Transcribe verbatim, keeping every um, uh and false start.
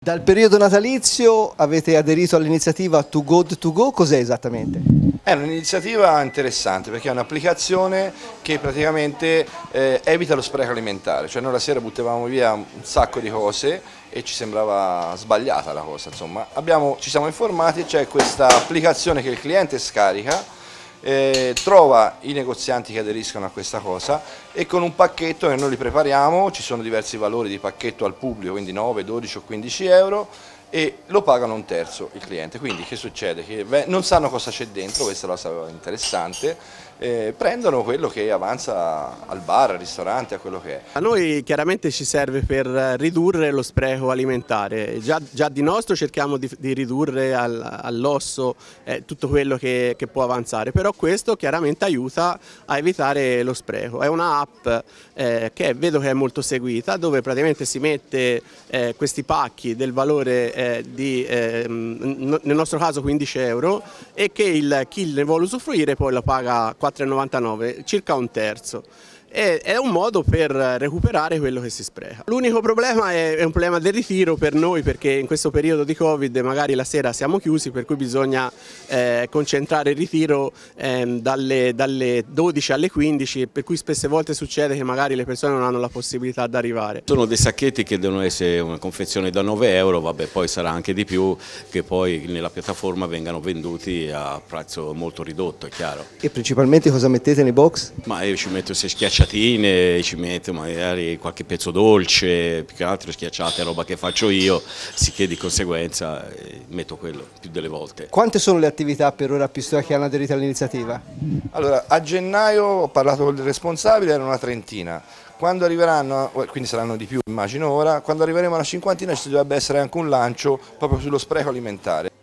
Dal periodo natalizio avete aderito all'iniziativa Too Good To Go, cos'è esattamente? È un'iniziativa interessante perché è un'applicazione che praticamente eh, evita lo spreco alimentare, cioè noi la sera buttavamo via un sacco di cose e ci sembrava sbagliata la cosa, insomma. Abbiamo, ci siamo informati, c'è questa applicazione che il cliente scarica, eh, trova i negozianti che aderiscono a questa cosa e con un pacchetto che noi li prepariamo, ci sono diversi valori di pacchetto al pubblico, quindi nove, dodici o quindici euro, e lo pagano un terzo il cliente. Quindi che succede? Che non sanno cosa c'è dentro, questa è la cosa interessante, eh, prendono quello che avanza al bar, al ristorante, a quello che è. A noi chiaramente ci serve per ridurre lo spreco alimentare, già, già di nostro cerchiamo di, di ridurre al, all'osso eh, tutto quello che, che può avanzare, però questo chiaramente aiuta a evitare lo spreco. È un'app eh, che vedo che è molto seguita, dove praticamente si mette eh, questi pacchi del valore eh, di, eh, nel nostro caso quindici euro, e che il, chi ne vuole usufruire poi lo paga quattro e novantanove, circa un terzo. È un modo per recuperare quello che si spreca. L'unico problema è un problema del ritiro per noi, perché in questo periodo di Covid magari la sera siamo chiusi, per cui bisogna eh, concentrare il ritiro eh, dalle, dalle dodici alle quindici, per cui spesse volte succede che magari le persone non hanno la possibilità di arrivare. Sono dei sacchetti che devono essere una confezione da nove euro, vabbè, poi sarà anche di più, che poi nella piattaforma vengano venduti a prezzo molto ridotto, è chiaro. E principalmente cosa mettete nei box? Ma io ci metto se schiacciatine, ci metto magari qualche pezzo dolce, più che altro schiacciate, roba che faccio io, sicché di conseguenza eh, metto quello più delle volte. Quante sono le attività per ora a Pistoia che hanno aderito all'iniziativa? Allora, a gennaio ho parlato con il responsabile, erano una trentina. Quando arriveranno, quindi saranno di più immagino ora, quando arriveremo a una cinquantina ci dovrebbe essere anche un lancio proprio sullo spreco alimentare.